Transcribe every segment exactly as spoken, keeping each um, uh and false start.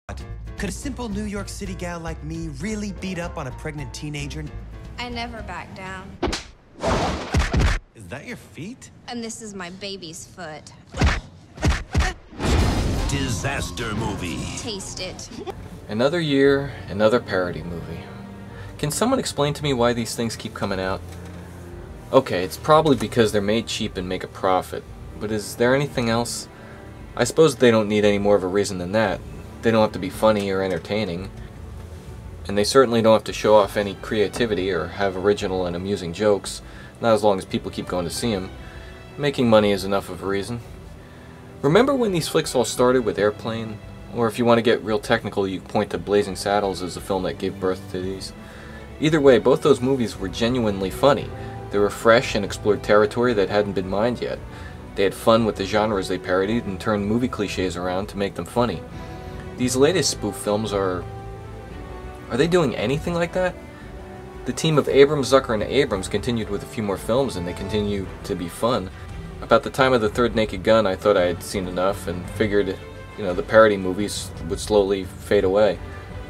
Could a simple New York City gal like me really beat up on a pregnant teenager? I never back down. Is that your feet? And this is my baby's foot. Disaster movie. Taste it. Another year, another parody movie. Can someone explain to me why these things keep coming out? Okay, it's probably because they're made cheap and make a profit. But is there anything else? I suppose they don't need any more of a reason than that. They don't have to be funny or entertaining. And they certainly don't have to show off any creativity or have original and amusing jokes, not as long as people keep going to see them. Making money is enough of a reason. Remember when these flicks all started with Airplane? Or if you want to get real technical, you point to Blazing Saddles as the film that gave birth to these. Either way, both those movies were genuinely funny. They were fresh and explored territory that hadn't been mined yet. They had fun with the genres they parodied and turned movie cliches around to make them funny. These latest spoof films are... Are they doing anything like that? The team of Abrams, Zucker, and Abrams continued with a few more films, and they continue to be fun. About the time of the third Naked Gun, I thought I had seen enough and figured, you know, the parody movies would slowly fade away.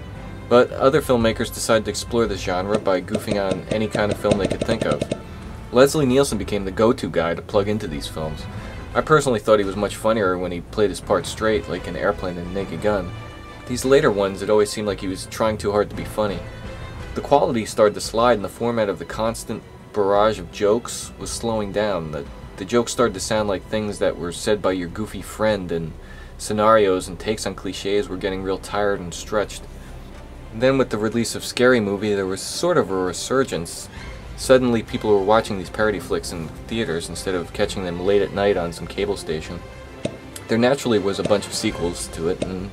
But other filmmakers decided to explore this genre by goofing on any kind of film they could think of. Leslie Nielsen became the go-to guy to plug into these films. I personally thought he was much funnier when he played his part straight, like in Airplane and Naked Gun. These later ones, it always seemed like he was trying too hard to be funny. The quality started to slide, and the format of the constant barrage of jokes was slowing down. The, the jokes started to sound like things that were said by your goofy friend, and scenarios and takes on cliches were getting real tired and stretched. And then with the release of Scary Movie, there was sort of a resurgence. Suddenly people were watching these parody flicks in theaters instead of catching them late at night on some cable station. There naturally was a bunch of sequels to it, and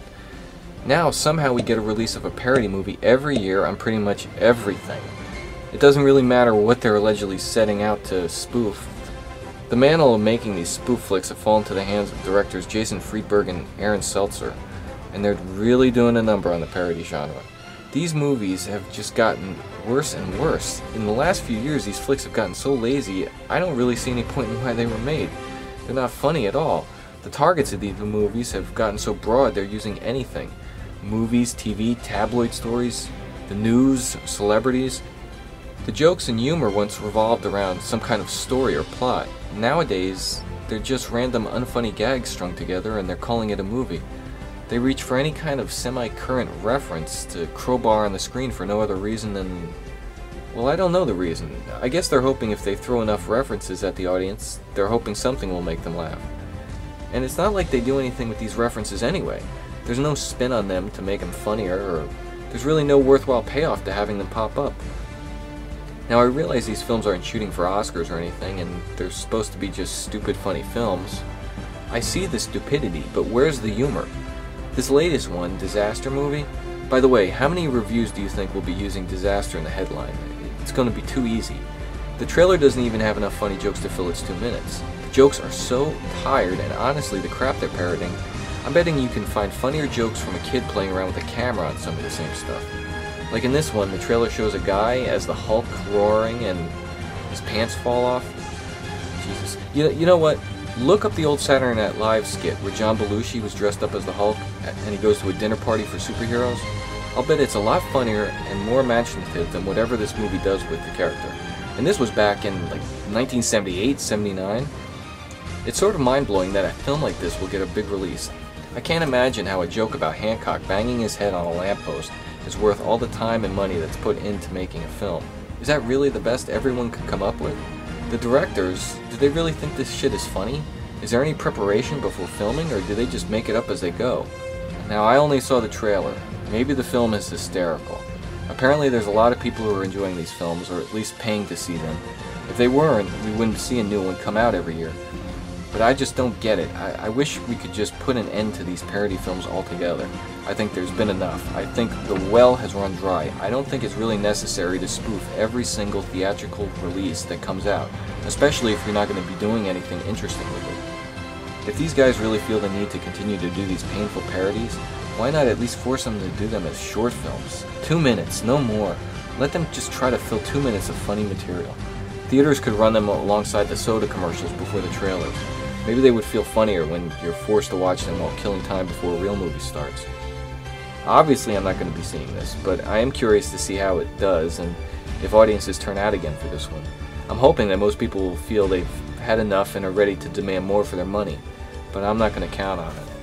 now somehow we get a release of a parody movie every year on pretty much everything. It doesn't really matter what they're allegedly setting out to spoof. The mantle of making these spoof flicks have fallen to the hands of directors Jason Friedberg and Aaron Seltzer, and they're really doing a number on the parody genre. These movies have just gotten worse and worse. In the last few years, these flicks have gotten so lazy, I don't really see any point in why they were made. They're not funny at all. The targets of these movies have gotten so broad they're using anything. Movies, T V, tabloid stories, the news, celebrities. The jokes and humor once revolved around some kind of story or plot. Nowadays, they're just random unfunny gags strung together and they're calling it a movie. They reach for any kind of semi-current reference to crowbar on the screen for no other reason than... Well, I don't know the reason. I guess they're hoping if they throw enough references at the audience, they're hoping something will make them laugh. And it's not like they do anything with these references anyway. There's no spin on them to make them funnier, or there's really no worthwhile payoff to having them pop up. Now, I realize these films aren't shooting for Oscars or anything, and they're supposed to be just stupid, funny films. I see the stupidity, but where's the humor? This latest one, Disaster Movie? By the way, how many reviews do you think will be using disaster in the headline? It's going to be too easy. The trailer doesn't even have enough funny jokes to fill its two minutes. The jokes are so tired, and honestly, the crap they're parodying, I'm betting you can find funnier jokes from a kid playing around with a camera on some of the same stuff. Like in this one, the trailer shows a guy as the Hulk roaring and his pants fall off. Jesus. You, you know what? Look up the old Saturday Night Live skit where John Belushi was dressed up as the Hulk and he goes to a dinner party for superheroes. I'll bet it's a lot funnier and more imaginative than whatever this movie does with the character. And this was back in like nineteen seventy-eight, seventy-nine. It's sort of mind-blowing that a film like this will get a big release. I can't imagine how a joke about Hancock banging his head on a lamppost is worth all the time and money that's put into making a film. Is that really the best everyone could come up with? The directors, do they really think this shit is funny? Is there any preparation before filming, or do they just make it up as they go? Now, I only saw the trailer. Maybe the film is hysterical. Apparently there's a lot of people who are enjoying these films, or at least paying to see them. If they weren't, we wouldn't see a new one come out every year. But I just don't get it. I, I wish we could just put an end to these parody films altogether. I think there's been enough. I think the well has run dry. I don't think it's really necessary to spoof every single theatrical release that comes out, especially if you're not going to be doing anything interesting with it. If these guys really feel the need to continue to do these painful parodies, why not at least force them to do them as short films? Two minutes, no more. Let them just try to fill two minutes of funny material. Theaters could run them alongside the soda commercials before the trailers. Maybe they would feel funnier when you're forced to watch them while killing time before a real movie starts. Obviously I'm not going to be seeing this, but I am curious to see how it does and if audiences turn out again for this one. I'm hoping that most people will feel they've had enough and are ready to demand more for their money, but I'm not going to count on it.